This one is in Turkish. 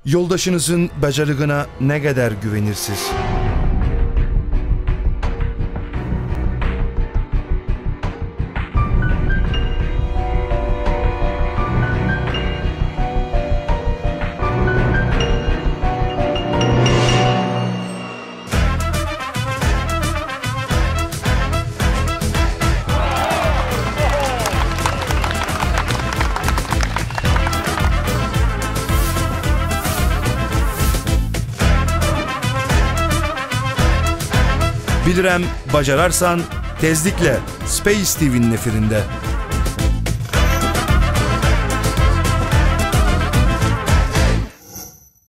Yoldaşınızın bacarığına ne kadar güvenirsiniz? Bilirəm, bacararsan tezlikle Space TV'nin efirinde.